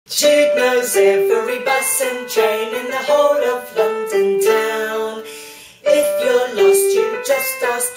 Jude knows every bus and train in the whole of London town. If you're lost, you just ask